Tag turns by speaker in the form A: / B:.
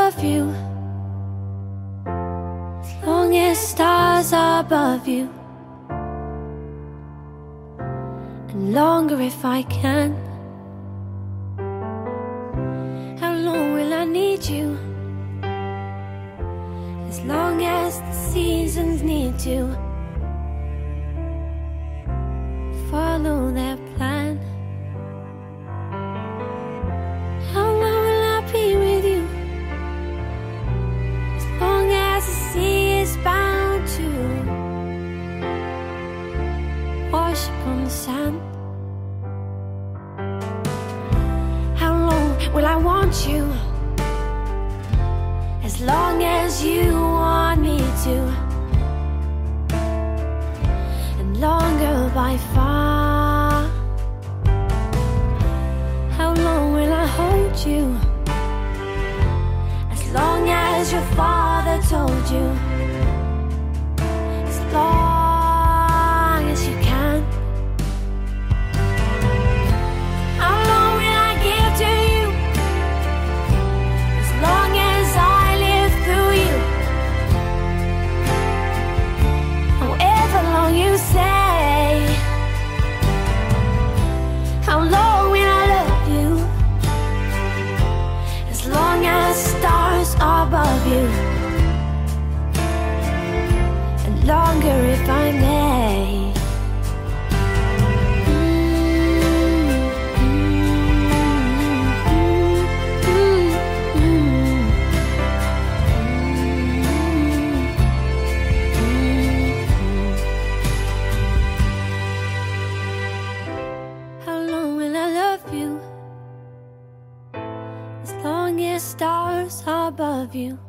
A: love you, as long as stars are above you, and longer if I can. How long will I need you? As long as the seasons need to follow their plan. How long will I be with you? As long as the sea is bound to wash upon the sand. How long will I want you? As long as you want me to, and longer by far. How long will I hold you? As long as your father told you, as long as you can. How long will I give to you? As long as I live through you. However long you say. How long will I love you? As long as stars are above you, and longer if I may. How long will I love you? As long as stars are above you,